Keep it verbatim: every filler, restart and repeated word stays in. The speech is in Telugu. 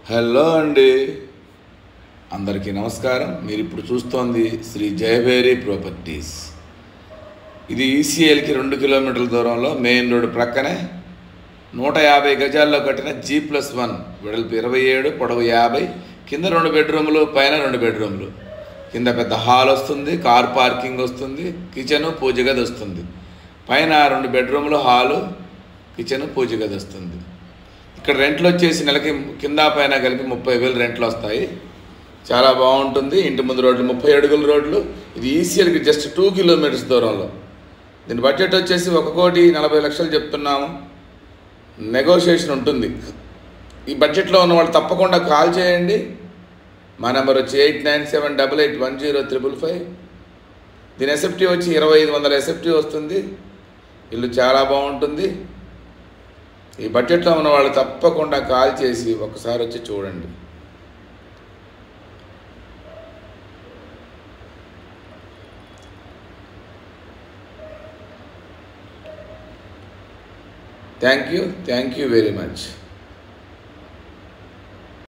హలో అండి, అందరికీ నమస్కారం. మీరు ఇప్పుడు చూస్తోంది శ్రీ జయభేరి ప్రాపర్టీస్. ఇది ఈసీఎల్కి రెండు కిలోమీటర్ల దూరంలో మెయిన్ రోడ్డు ప్రక్కనే నూట యాభై గజాల్లో కట్టిన జీ ప్లస్ వన్, వెడల్పు ఇరవై ఏడు, పొడవు యాభై, కింద రెండు బెడ్రూములు, పైన రెండు బెడ్రూములు. కింద పెద్ద హాల్ వస్తుంది, కార్ పార్కింగ్ వస్తుంది, కిచెను పూజ గది వస్తుంది. పైన రెండు బెడ్రూములు, హాలు, కిచెను పూజ గది వస్తుంది. ఇక్కడ రెంట్లు వచ్చేసి నెలకి కింద పైన కలిపి ముప్పై వేలు రెంట్లు వస్తాయి. చాలా బాగుంటుంది. ఇంటి ముందు రోడ్లు ముప్పై అడుగుల రోడ్లు. ఇది ఈసీఎల్కి జస్ట్ టూ కిలోమీటర్స్ దూరంలో. దీని బడ్జెట్ వచ్చేసి ఒక కోటి నలభై లక్షలు చెప్తున్నాము. నెగోషియేషన్ ఉంటుంది. ఈ బడ్జెట్లో ఉన్న వాళ్ళు తప్పకుండా కాల్ చేయండి. మా నెంబర్ వచ్చి eight nine seven double eight one zero triple five. దీని ఎస్ఎఫ్టీ వచ్చి ఇరవై ఐదు వందల ఎస్ఎఫ్టీ వస్తుంది. ఇల్లు చాలా బాగుంటుంది. ఈ బడ్జెట్లో ఉన్న వాళ్ళు తప్పకుండా కాల్ చేసి ఒకసారి వచ్చి చూడండి. Thank you thank you very much.